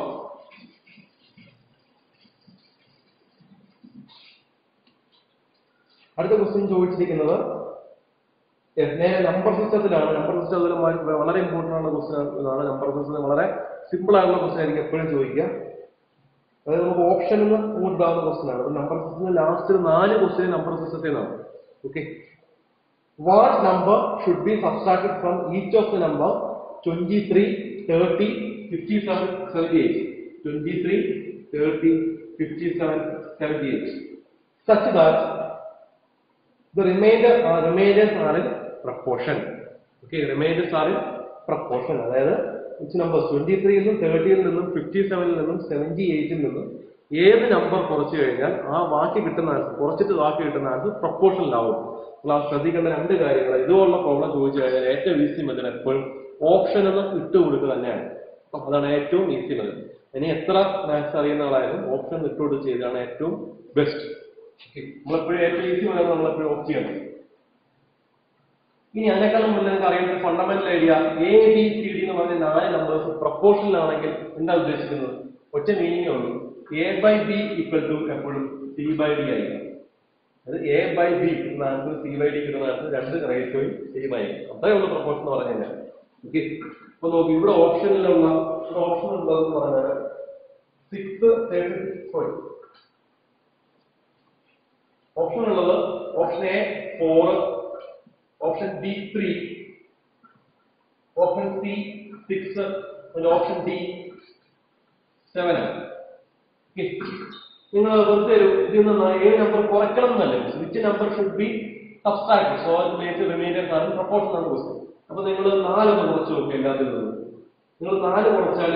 അടുത്ത ക്വസ്റ്റ്യൻ ചോദിച്ചിരിക്കുന്നത് നമ്പർ സിസ്റ്റത്തിലാണ്. നമ്പർ സിസ്റ്റത്തിൽ വളരെ ഇമ്പോർട്ടൻ്റ് ആയിട്ടുള്ള ക്വസ്റ്റ്യൻ ഇതാണ്. നമ്പർ സിസ്റ്റത്തിൽ വളരെ സിമ്പിൾ ആയിട്ടുള്ള ക്വസ്റ്റ്യൻ ആയിരിക്കും എപ്പോഴും ചോദിക്കുക. അതായത് നമുക്ക് ഓപ്ഷനിൽ നിന്ന് ഉണ്ടാകുന്ന ക്വസ്റ്റ്യൻ ആണ്. നമ്പർ സിസ്റ്റത്തിൽ ലാസ്റ്റ് 4 ക്വസ്റ്റ്യൻ നമ്പർ സിസ്റ്റത്തിൽ നിന്നാണ്. Okay, what number should be subtracted from each of the number 23, 30, 57, 78. 23, 30, 57, 78. Such that the remainders are in proportion. Okay, remainders are in proportion. അതായത് which numbers 23 ൽ നിന്നും 30 ൽ നിന്നും 57 ൽ നിന്നും 78 ൽ നിന്നും ഏത് നമ്പർ കുറച്ചു കഴിഞ്ഞാൽ ആ ബാക്കി കിട്ടുന്ന ആൻസർ കുറച്ചിട്ട് ബാക്കി കിട്ടുന്ന ആൻസർ പ്രൊപ്പോർഷനിലാവും. ക്ലാസ് ശ്രദ്ധിക്കേണ്ട രണ്ട് കാര്യങ്ങൾ. ഇതുപോലുള്ള പ്രോബ്ലം ചോദിച്ചു കഴിഞ്ഞാൽ ഏറ്റവും ഈസി മെത്തേഡ് എപ്പോഴും ഓപ്ഷൻ എന്ന് ഇട്ട് കൊടുക്കുക തന്നെയാണ്. അതാണ് ഏറ്റവും ഈസി മെത്തേഡ്. ഇനി എത്ര മാത്സ് അറിയുന്ന ആളായാലും ഓപ്ഷൻ ഇട്ടുകൊടുത്ത് ചെയ്താണ് ഏറ്റവും ബെസ്റ്റ്. നമ്മളെപ്പോഴും ഏറ്റവും ഈസി മെത്തേഡ് നമ്മളെപ്പോഴും ഓപ്റ്റ് ചെയ്യണം. ഇനി അതിനേക്കാളും മുന്നേ നിങ്ങൾക്ക് അറിയുന്ന ഫണ്ടമെന്റൽ ഐഡിയ ABCD എന്ന് പറഞ്ഞ 4 നമ്പേഴ്സ് പ്രൊപ്പോർഷനിൽ ആണെങ്കിൽ എന്താ ഉദ്ദേശിക്കുന്നത്? ഒറ്റ മീനിങ്ങേ ഉള്ളൂ. A/B ഈക്വൽ ടു എപ്പോഴും C/D ആയിരിക്കും. അത് A/B കിട്ടുന്ന ആൻസർ C/D കിട്ടുന്ന ആൻസർ രണ്ട് റേഷ്യോയും സെയിം ആയിരിക്കും. അത്രേ ഉള്ളൂ പ്രൊപ്പോർഷൻ എന്ന് പറഞ്ഞു കഴിഞ്ഞാൽ. ഓക്കെ, അപ്പൊ നോക്കി ഇവിടെ ഓപ്ഷനിലുള്ള ഓപ്ഷൻ ഉള്ളതെന്ന് പറഞ്ഞാൽ 6, 36. ഓപ്ഷൻ ഉള്ളത് option A 4, option B 3, option C 6, option D 7 ആണ്. നിങ്ങൾ വെറുതെ ഇതിൽ നിന്ന് ഏത് നമ്പർ കുറയ്ക്കണം എന്നല്ലേ, which number should be subtract so make remainders ആണ് പ്രൊപ്പോർഷൻ ആണ് ക്വസ്റ്റ്യൻ. അപ്പൊ നിങ്ങൾ 4 കുറച്ച് നോക്കുക. എല്ലാത്തിൽ നിന്നും നിങ്ങൾ 4 കുറച്ചാൽ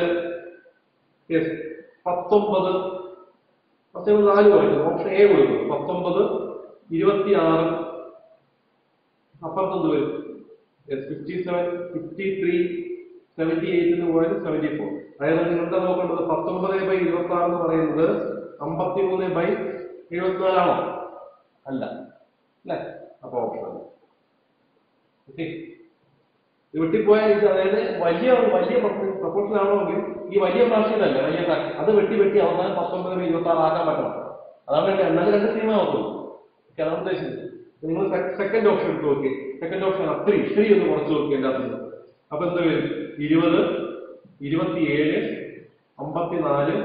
19. പക്ഷെ 4 കുറയ്ക്കും. ഓപ്ഷൻ A കൊടുക്കും 19, 26. അപ്പുറത്തൊന്ന് വരും 57, 53, 78 പോയത് 74. അതായത് നിങ്ങൾ എന്താ നോക്കേണ്ടത്? 19/26 എന്ന് പറയുന്നത് 53/74 ആണോ? അല്ല അല്ലെ? അപ്പൊ ഓപ്ഷൻ ആണ്. ഓക്കെ, വെട്ടിപ്പോയ അതായത് വലിയ പ്രൊപ്പോർഷൻ ആണെങ്കിൽ ഈ വലിയ പ്രാവശ്യമല്ല വലിയ അത് വെട്ടി അവസാനം 19/26 ആക്കാൻ പറ്റണം. അതാണ് എന്നാലും രണ്ട് ടീം ആവുള്ളൂ. അതാണ് ഉദ്ദേശിച്ചത്. നിങ്ങൾ സെക്കൻഡ് ഓപ്ഷൻ എടുത്ത് നോക്കി. സെക്കൻഡ് ഓപ്ഷൻ 3 ഒന്ന് കുറച്ച് നോക്കി എല്ലാത്തിനും. അപ്പൊ എന്താ വരും? 20, 27, 54,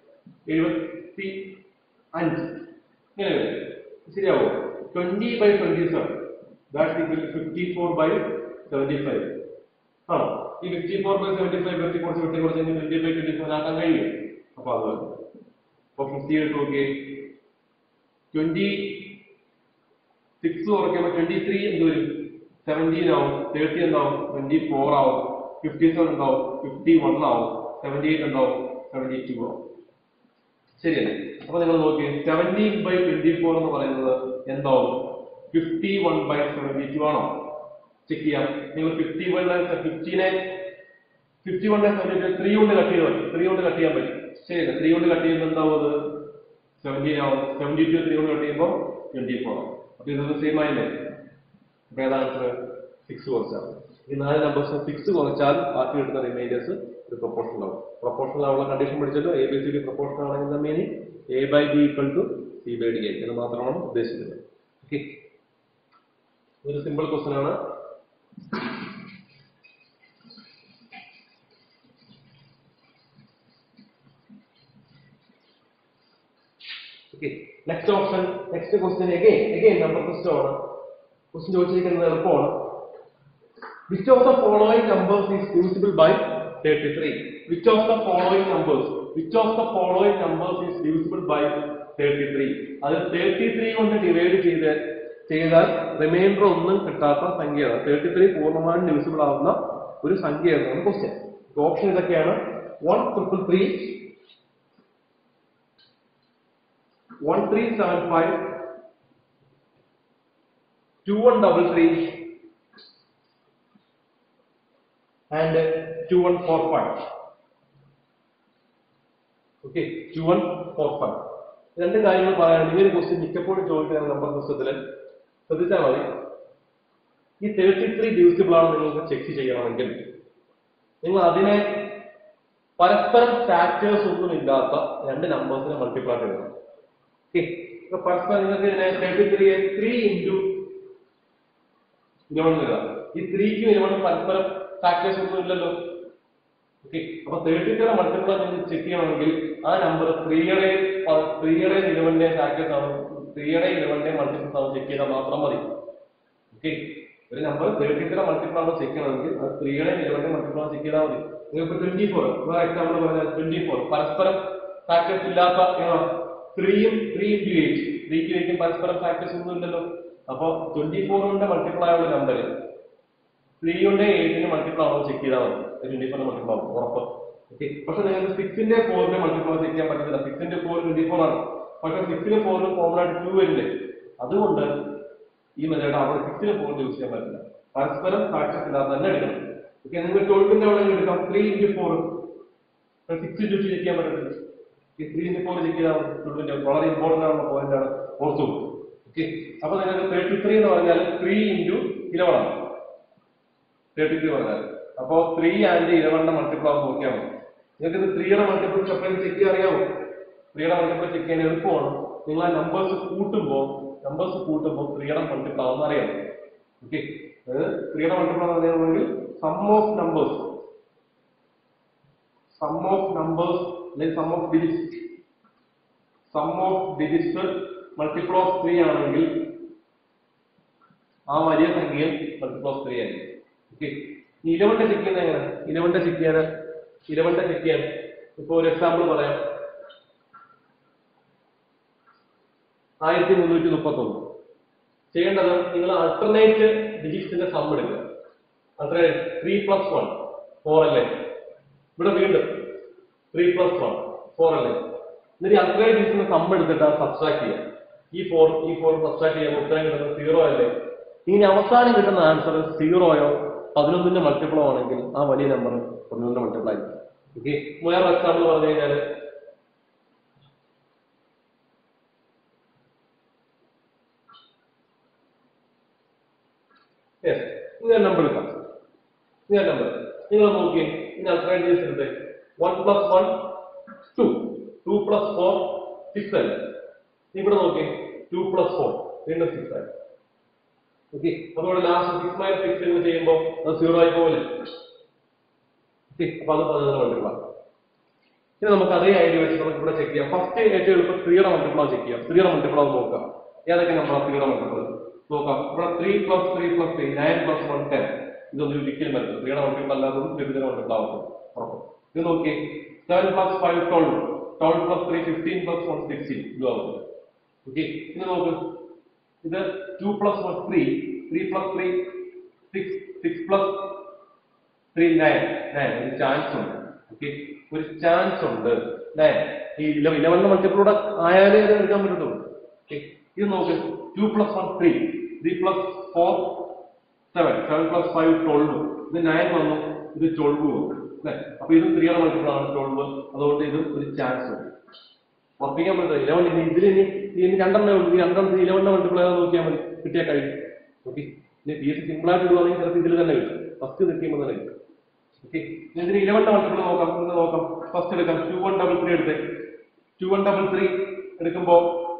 75 ഇങ്ങനെ വരും. ശരിയാവോ? 20/27 ദാറ്റ് ഈക്വൽ 54/75 ആണോ? ഈ 54/75 വെട്ടിക്കുറച്ച് 20/27 ആക്കാൻ കഴിയും. അപ്പൊ അത് ഓപ്ഷൻ സി എടുത്ത് നോക്കി. 26 കുറയ്ക്കുമ്പോൾ 23 എന്ത് വരും? 17 ആവും. 30 എന്താവും? 24 ആവും. 57 എന്താവും? 51 ആവും. 78 എന്താവും? 72 ആവും. ശരിയല്ലേ? അപ്പൊ നിങ്ങൾ നോക്കി 17/24 എന്ന് പറയുന്നത് എന്താവും? 51/72 ആണോ? ചെക്ക് ചെയ്യാം. നിങ്ങൾ 51/72 3 കൊണ്ട് കട്ട് ചെയ്ത് പറ്റും. 3 കൊണ്ട് കട്ട് ചെയ്യാൻ പറ്റും. ശരിയല്ലേ? 3 കൊണ്ട് കട്ട് ചെയ്യുമ്പോൾ എന്താവും? അത് 17 ആവും. 72 3 കൊണ്ട് കട്ട് ചെയ്യുമ്പോൾ 24 ആവും. അപ്പൊ ഇതൊന്ന് സെയിം ആയില്ലേ? അപ്പൊ ഏതാണ് 6 കുറച്ചാൽ ഈ 4 നമ്പേഴ്സ് 6 കുറച്ചാൽ ബാക്കി കിട്ടുന്ന റിമൈൻഡേഴ്സ് ഒരു പ്രൊപ്പോർഷണൽ ആവും. പ്രൊപ്പോർഷണൽ ആവുള്ള കണ്ടീഷൻ പഠിച്ചല്ലോ. ABCD പ്രൊപ്പോർഷണൽ ആണെങ്കിൽ meaning A/B equal to C/D എന്ന് മാത്രമാണ് ഉദ്ദേശിക്കുന്നത്. ഓക്കെ, ഒരു സിമ്പിൾ ക്വസ്റ്റ്യൻ ആണ്. Okay, next option, next question again number system ആണ്. ക്വസ്റ്റ്യൻ ചോദിച്ചിരിക്കുന്നത് എളുപ്പമാണ്. Which of the following numbers is divisible by 33? Which of the following numbers is divisible by 33? അത് 33 കൊണ്ട് ഡിവൈഡ് ചെയ്താൽ റിമൈൻഡർ ഒന്നും കിട്ടാത്ത സംഖ്യയാണ്. 33 പൂർണ്ണമായും ഡിവിസിബിൾ ആവുന്ന ഒരു സംഖ്യ എന്നാണ് ക്വസ്റ്റ്യൻ. ഓപ്ഷൻ ഇതൊക്കെയാണ്: 1333, 1375, 2133 and 2145. ഓക്കെ, 2145. രണ്ട് കാര്യങ്ങൾ പറയാനുണ്ട്. ഈ ഒരു ക്വസ്റ്റ്യൻ മിക്കപ്പോഴും ചോദിക്കുന്ന നമ്പർ സിസ്റ്റത്തിൽ ശ്രദ്ധിച്ചാൽ മതി. ഈ 33 ഡിവിസിബിൾ ആണ് നിങ്ങൾക്ക് ചെക്ക് ചെയ്യണമെങ്കിൽ നിങ്ങൾ അതിനെ പരസ്പരം ഫാക്ടേഴ്സ് ഒന്നും ഇല്ലാത്ത രണ്ട് നമ്പേഴ്സിനെ മൾട്ടിപ്ലൈ ചെയ്യണം. ഓക്കെ, പരസ്പരം നിങ്ങൾക്ക് ഇതിനെ 33 3 ഇൻറ്റു 11 എഴുതാം. ഈ 3ക്കും 11 പരസ്പരം ഫാക്ടേഴ്സ് ഒന്നും ഇല്ലല്ലോ. ഓക്കെ, അപ്പൊ 33 മൾട്ടിപ്ലൈ നിങ്ങൾ ചെക്ക് ചെയ്യണമെങ്കിൽ ആ നമ്പർ 3യുടെ 11 ഫാക്ടേഴ്സ് ആണ്. 3യുടെ 11 മൾട്ടിപ്പിൾസ് ആണ് ചെക്ക് ചെയ്താൽ മാത്രം മതി. ഓക്കെ, ഒരു നമ്പർ 33 മൾട്ടിപ്പിൾ ആണോ ചെക്ക് ചെയ്യണമെങ്കിൽ അത് 3യുടെ 11 മൾട്ടിപ്പിൾ ആണോ ചെക്ക് ചെയ്താൽ മതി. നിങ്ങൾക്ക് 24 വേറെ എക്സാമ്പിൾ പറഞ്ഞാൽ 24 പരസ്പരം ഫാക്ടേഴ്സ് ഇല്ലാത്ത 3യും 3 into 8 3ക്കും 8ക്കും പരസ്പരം ഫാക്ടേഴ്സ് ഒന്നും ഇല്ലല്ലോ. അപ്പൊ 24 കൊണ്ട് മൾട്ടിപ്പിൾ ആയുള്ള നമ്പർ 3 കൊണ്ട് 8ന് മൾട്ടിപ്പിൾ ആണോ ചെക്ക് ചെയ്താൽ മതി. 24 മൾട്ടിപ്പിൾ ആവും ഉറപ്പ്. ഓക്കെ. പക്ഷെ നിങ്ങൾക്ക് 6ന്റെ 4ന്റെ മൾട്ടിപ്പിൾ ചെക്ക് ചെയ്യാൻ പറ്റത്തില്ല. 6ന്റെ 4 24 ആണ്. പക്ഷെ 6ന് 4ന് കോമൺ ആയിട്ട് 2 വരില്ലേ. അതുകൊണ്ട് ഈ മെത്തേഡ് അവിടെ 6ന് 4 യൂസ് ചെയ്യാൻ പറ്റില്ല. പരസ്പരം ഫാക്ടേഴ്സ് ഇല്ലാതെ തന്നെ എടുക്കണം. ഓക്കെ. നിങ്ങൾക്ക് 12ന്റെ വേണമെങ്കിൽ എടുക്കാം. 3 into 4 6 into 2 ചെക്ക് ചെയ്യാൻ പറ്റത്തില്ല. ഈ 3 into 4 ചെക്ക് ചെയ്താൽ 12ന്റെ വളരെ ഇമ്പോർട്ടന്റ് ആണെന്ന പോയിന്റ് ആണ് ഓർത്തു. ഓക്കെ. അപ്പൊ നിങ്ങൾക്ക് 33 എന്ന് പറഞ്ഞാൽ 3 into 11 ആണ്. 33 പറഞ്ഞാൽ അപ്പോ 3 and 11ന്റെ മൾട്ടിപ്പിൾ ആവും നോക്കിയാൽ മതി. നിങ്ങൾക്ക് ഇത് 3യുടെ മൾട്ടിപ്പിൾ സെപ്പറേറ്റ് ചെക്ക് ചെയ്യാൻ അറിയാമോ? 3യുടെ മൾട്ടിപ്പിൾ ചെക്ക് ചെയ്യാൻ എളുപ്പമാണ്. നിങ്ങൾ ആ നമ്പേഴ്സ് കൂട്ടുമ്പോൾ 3യുടെ മൾട്ടിപ്പിൾ ആവുന്ന അറിയാം. ഓക്കെ. അതായത് 3യുടെ മൾട്ടിപ്പിൾ ആണെന്ന് അറിയാമെങ്കിൽ സം ഓഫ് നമ്പേഴ്സ് അല്ലെങ്കിൽ sum of digits multiple of 3 ആണെങ്കിൽ ആ വലിയ സംഖ്യയിൽ മൾട്ടിപ്പിൾ ഓഫ് 3 ആയിരിക്കും. ഓക്കെ. 11ന്റെ ചെക്ക് ചെയ്യുന്നത് എങ്ങനെ? 11ന്റെ ചെക്ക് ചെയ്യാൻ ഇപ്പൊ ഒരു എക്സാമ്പിൾ പറയാം. 1331 ചെയ്യേണ്ടത് നിങ്ങൾ ആൾട്ടർനേറ്റ് ഡിജിറ്റ്സിന്റെ സം എടുക്കുക. ആൾട്ടർനേറ്റ് 3 + 1 4 അല്ലേ. ഇവിടെ വീണ്ടും 3 + 1 4 അല്ലേ. എന്നിട്ട് ആൾട്ടർനേറ്റ് ഡിജിറ്റ്സിന്റെ സം എടുത്തിട്ട് സബ്സ്ട്രാക്ട് ചെയ്യാം. ഈ 4 സബ്സ്ട്രാക്ട് ചെയ്യുമ്പോൾ ഉത്തരം കിട്ടുന്നത് 0 അല്ലേ. ഇനി അവസാനം കിട്ടുന്ന ആൻസർ 0യോ 11ന്റെ മൾട്ടിപ്പിളോ ആണെങ്കിൽ ആ വലിയ നമ്പർ 11ന്റെ മൾട്ടിപ്പിൾ ആയിരിക്കും. ഓക്കെ. വേറെ എക്സാമ്പിൾ പറഞ്ഞു കഴിഞ്ഞാൽ നമ്പർ എടുക്കാം. നിങ്ങൾ നോക്കിയേ. ഇനി ആൾട്ടർനേറ്റീവ്സ് എടുത്തേ. 1 + 1 2 2 + 4 6 അല്ലേ. ഇവിടെ നോക്കിയേ 2 + 4 വീണ്ടും 6 ആയി. ഓക്കെ. അതുകൊണ്ട് ലാസ്റ്റ് 6 - 6 എന്ന് ചെയ്യുമ്പോൾ അത് 0 ആയി പോകില്ലേ. അപ്പൊ അത് 11ന്റെ മൾട്ടിപ്പിൾ ആണ്. ഇനി നമുക്ക് അതേ ഐഡിയ വെച്ച് നമുക്ക് ഇവിടെ ചെക്ക് ചെയ്യാം. ഫസ്റ്റ് ഏറ്റവും എളുപ്പം 3യുടെ മൾട്ടിപ്പിൾ ചെക്ക് ചെയ്യാം. 3യുടെ മൾട്ടിപ്പിൾ നോക്കാം. ഏതൊക്കെ നമ്പർ 3യുടെ മൾട്ടിപ്പിൾ നോക്കാം. ഇവിടെ 3 + 3 + 3 9 + 1 10. ഇതൊന്നും ഒരിക്കലും പറ്റില്ല. 3യുടെ മൾട്ടിപ്പിൾ അല്ലാത്തതും 3യുടെ മൾട്ടിപ്പിൾ ആവുന്നത് ഉറപ്പ്. ഇത് നോക്കി 7 + 5 12 12 + 3 15 + 1 16 ഇത് ആവുന്നത്. ഓക്കെ. ഇനി നോക്ക്. ഇത് 2 + 1 3 3 + 3 6 6 + 3 9 ഒരു ചാൻസ് ഉണ്ട്. ഓക്കെ. ഒരു ചാൻസ് ഉണ്ട്. ഈ 11ന്റെ മൾട്ടിപ്പിളൂടെ ആയാലേ അത് എടുക്കാൻ പറ്റത്തുള്ളൂ. ഓക്കെ. ഇത് നോക്ക് 2 + 1 3 3 + 4 7 7 + 5 12 ഇത് 9 വന്നു. ഇത് 12 വന്നു അല്ലെ. അപ്പൊ ഇത് 3യുടെ മൾട്ടിപ്പിൾ ആണ് 12. അതുകൊണ്ട് ഇത് ഒരു ചാൻസ് ഉണ്ട്. ഉറപ്പിക്കാൻ പറ്റില്ല. 11 ഇതിൽ രണ്ടെണ്ണേ ഉള്ളൂ. ഈ രണ്ടെണ്ണത്തിൽ 11ന്റെ മൾട്ടിപ്പിൾ ഏതാ നോക്കിയാൽ മതി. കിട്ടിയാൽ കഴിയും. ഓക്കെ. ഇനി തീരെ സിമ്പിൾ ആയിട്ട് ഇടുവാണെങ്കിൽ ചിലപ്പോൾ ഇതിൽ തന്നെ കിട്ടും. ഫസ്റ്റ് നിൽക്കുമ്പോൾ തന്നെ കിട്ടും. ഓക്കെ. ഇതിന് 11ന്റെ മൾട്ടിപ്പിൾ നോക്കാം. ഫസ്റ്റ് എടുക്കാം. 2133 എടുത്തേ. 2133 എടുക്കുമ്പോ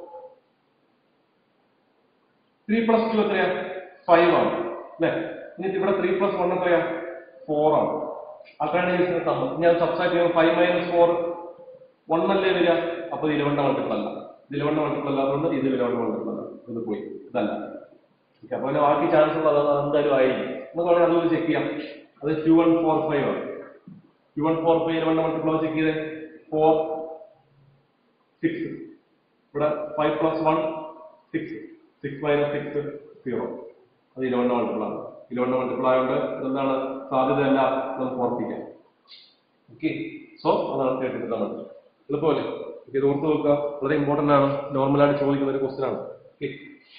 3 + 2 എത്രയാ 5 ആണ് അല്ലെ. ഇനി ഇവിടെ 3 + 1 എത്രയാ 4 ആണ്. ആൾട്ടർനേറ്റീവ്സിന്റെ സം ഞാൻ സബ്സ്ട്രാക്ട് ചെയ്യുമ്പോൾ 5 - 4 1 അല്ലേ വരിക. അപ്പൊ 11ന്റെ മൾട്ടിപ്പിൾ അല്ല. 11ന്റെ മൾട്ടിപ്പിൾ അല്ലാത്തതുകൊണ്ട് ഇത് 11ന്റെ മൾട്ടിപ്പിൾ അല്ല. ഇത് പോയി ഇതല്ല. അപ്പൊ അതിന്റെ ബാക്കി ചാൻസ് ഉള്ളത് എന്തായാലും ആയിരിക്കും. നമുക്ക് വേണമെങ്കിൽ അതുപോലെ ചെക്ക് ചെയ്യാം. അത് 2145 ആണ്. 2145 11ന്റെ മൾട്ടിപ്പിൾ ചെക്ക് ചെയ്തേ 4 6 ഇവിടെ 5 + 1 6 6 - 6 0 അത് 11ന്റെ മൾട്ടിപ്പിൾ ആണ്. 11ന്റെ മൾട്ടിപ്പിൾ ആയതുകൊണ്ട് എന്താണ് സാധ്യതയല്ല നമുക്ക് ഓർപ്പിക്കാം. ഓക്കെ. സോ അതാണ് 33 എളുപ്പമല്ലേ. ഇത് ഓർത്ത് നോക്കുക. വളരെ ഇമ്പോർട്ടന്റ് ആണ്. നോർമലായിട്ട് ചോദിക്കുന്ന ഒരു ക്വസ്റ്റ്യൻ ആണ്. ഓക്കെ.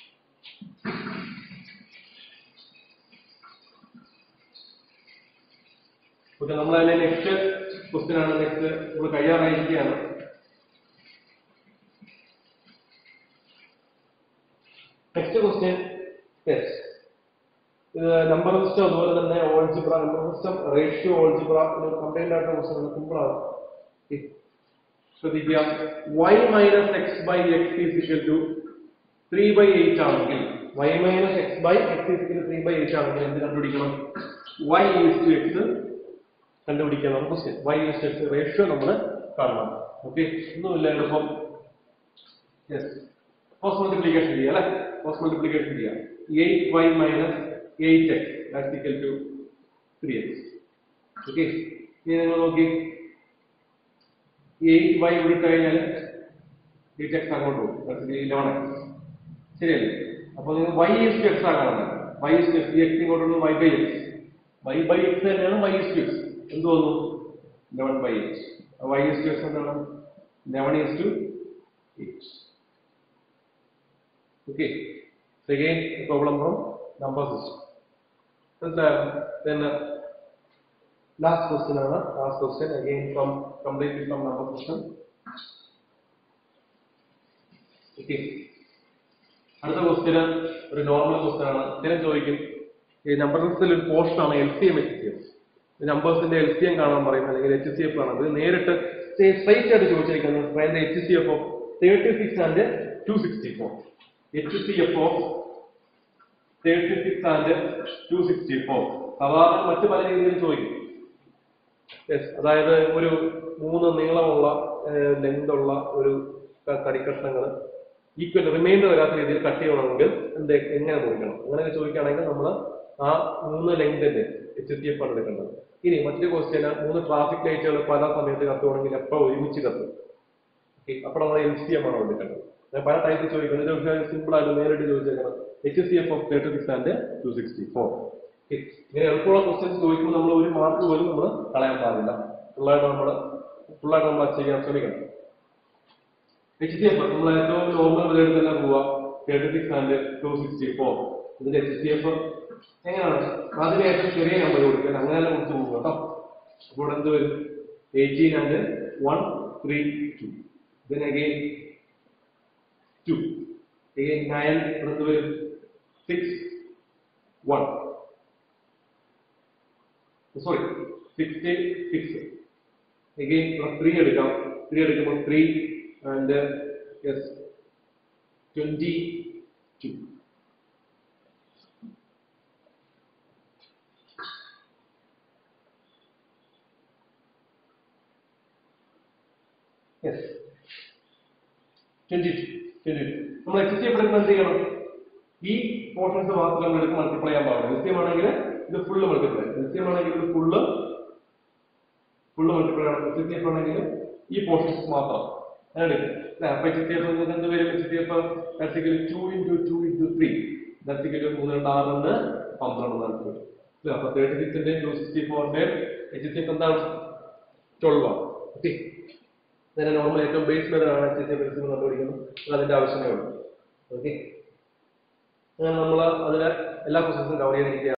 ഓക്കെ. നമ്മൾ അതിന്റെ നെക്സ്റ്റ് ക്വസ്റ്റ്യൻ ആണ്. നെക്സ്റ്റ് നമ്മൾ കഴിയാറായിരിക്കുകയാണ്. നെക്സ്റ്റ് ക്വസ്റ്റ്യൻ നമ്പർ സിസ്റ്റം അതുപോലെ തന്നെ algebra number system ratio algebra combined ആയിട്ടുള്ള ക്വസ്റ്റ്യൻ സിമ്പിൾ ആണ്. ശ്രദ്ധിക്കുക. y - x/x = 3/8 ആണെങ്കിൽ y - x/x = 3/8 ആണെങ്കിൽ എന്ത് കണ്ടുപിടിക്കണം? y is to x കണ്ടുപിടിക്കാൻ നമുക്ക് question. y is to x ratio നമ്മൾ കാണണം. ഓക്കെ. ഒന്നുമില്ല, എളുപ്പം ക്രോസ് മൾട്ടിപ്ലിക്കേഷൻ ചെയ്യാം അല്ലെ. ക്രോസ് മൾട്ടിപ്ലിക്കേഷൻ ചെയ്യാം. 8y - 8x, that's equal to 3x. Okay, ഇനി നിങ്ങൾ നോക്കി 8y ഇവിടെ കഴിഞ്ഞാൽ 8x അങ്ങോട്ട് പോകും, that's 11x. ശരിയല്ലേ? അപ്പോൾ നിങ്ങൾ y is to x ആകാറുണ്ട്. y is to x, x ഇങ്ങോട്ട് വന്നു y by x. y by x തന്നെയാണ് y is to x. എന്ത് വന്നു? 11 by x. y is to x എന്താണ്? 11 is to 8. Okay. So again, the problem from number system. Then last question again from completely from number system. Okay. അടുത്ത question ഒരു normal question ആണ്. ഇതിനെ ചോദിക്കും ഈ number സിസ്റ്റത്തിൽ ഒരു പോർഷൻ ആണ് LCM HCF. നമ്പേഴ്സിന്റെ LCM കാണാൻ പറയുന്നത് അല്ലെങ്കിൽ HCF കാണാൻ. ഇത് നേരിട്ട് സ്ട്രൈറ്റ് ആയിട്ട് ചോദിച്ചിരിക്കുന്നത് HCF of 36 and 264. HCF of 36 and 264. സാധാരണ മറ്റു പല രീതിയിൽ ചോദിക്കും. അതായത് ഒരു 3 നീളമുള്ള ലെങ്ത് ഉള്ള ഒരു തടിക്കഷ്ണങ്ങൾ ഈക്വൽ റിമൈൻഡർ വരാത്ത രീതിയിൽ കട്ട് ചെയ്യണമെങ്കിൽ എങ്ങനെ മുറിക്കണം, അങ്ങനെയൊക്കെ ചോദിക്കുകയാണെങ്കിൽ നമ്മൾ ആ 3 ലെങ്തിന്റെ HCF ആണ് എടുക്കേണ്ടത്. ഇനി മറ്റൊരു ക്വസ്റ്റ്യൻ 3 ട്രാഫിക് ലൈറ്റുകൾ പല സമയത്ത് കത്തുകയാണെങ്കിൽ എപ്പോൾ ഒരുമിച്ച് കത്തും, അപ്പോൾ നമ്മൾ LCM ആണ് എടുക്കേണ്ടത്. പല ടൈപ്പ് ചോദിക്കുന്നത് ഇത് സിമ്പിൾ ആയിട്ട് നേരിട്ട് ചോദിച്ചേക്കണം HCF of 36 and 264. ഇങ്ങനെ എളുപ്പമുള്ള ക്വസ്റ്റ്യൻസ് ചോദിക്കുമ്പോൾ നമ്മൾ ഒരു മാർക്ക് പോലും നമ്മൾ കളയാൻ പാടില്ല. ഫുള്ളായിട്ട് നമ്മൾ ചെയ്യാൻ ശ്രമിക്കണം. HCF നമ്മൾ ഏറ്റവും നോർമൽ വിലയിൽ തന്നെ പോവുക 36 and 264. ഇതിന്റെ HCF എങ്ങനെയാണ്? അതിന് ഏറ്റവും ചെറിയ നമ്പർ കൊടുക്കാൻ അങ്ങനെ കൊടുത്ത് പോകുക കേട്ടോ. അപ്പോൾ എന്ത് വരും? 18 and 132. Then again 2. Again 9 എന്ത് വരും? 6 1. Sorry, 66. Again plus 3 എടുക്കാം. 3 എടുക്കുമ്പോൾ 3 and yes 22. Yes 22. നമ്മൾ HCF എടുക്കുമ്പോൾ എന്ത് ചെയ്യണം? ഈ പോർഷൻസ് മാത്രം നമ്മൾ എടുത്ത് മൾട്ടിപ്ലൈ ചെയ്യാൻ പാടില്ല. LCM ആണെങ്കിൽ ഇത് ഫുള്ള് മൾട്ടിപ്ലൈ, LCM ആണെങ്കിൽ ഇത് ഫുള്ള് മൾട്ടിപ്ലൈ ആണ്. HCF ആണെങ്കിൽ ഈ പോർഷൻസ് മാത്രം എടുക്കും. അപ്പൊ HCF എന്ത് വരും? HCF 2 into 2 into 3 3 2 6 12 അപ്പൊ 36ന്റെ 264ന്റെ HCF എന്താണ്? 12 ആണ്. ഓക്കെ, ഇതിനെ നോർമൽ ഏറ്റവും ബേസ് മെത്തേഡാണ് HCF കണ്ടുപിടിക്കുന്നത്. അതിന്റെ ആവശ്യമേ ഉള്ളൂ. ഓക്കെ, അങ്ങനെ നമ്മൾ അതിലെ എല്ലാ ക്വസ്റ്റ്യൻസും കവർ ചെയ്തിരിക്കുകയാണ്.